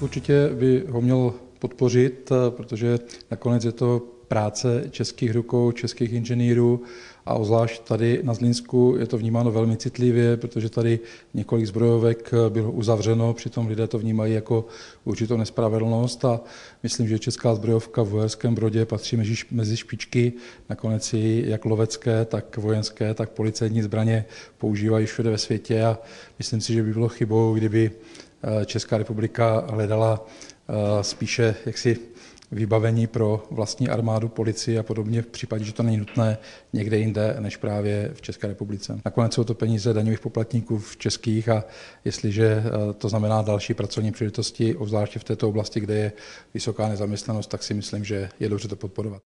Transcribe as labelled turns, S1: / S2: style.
S1: Určitě by ho měl podpořit, protože nakonec je to práce českých rukou, českých inženýrů a obzvlášť tady na Zlínsku je to vnímáno velmi citlivě, protože tady několik zbrojovek bylo uzavřeno, přitom lidé to vnímají jako určitou nespravedlnost a myslím, že česká zbrojovka v Uherském Brodě patří mezi špičky, nakonec i jak lovecké, tak vojenské, tak policejní zbraně používají všude ve světě a myslím si, že by bylo chybou, kdyby Česká republika hledala spíše jaksi vybavení pro vlastní armádu, policii a podobně v případě, že to není nutné někde jinde než právě v České republice. Nakonec jsou to peníze daňových poplatníků v českých a jestliže to znamená další pracovní příležitosti, obzvláště v této oblasti, kde je vysoká nezaměstnanost, tak si myslím, že je dobře to podporovat.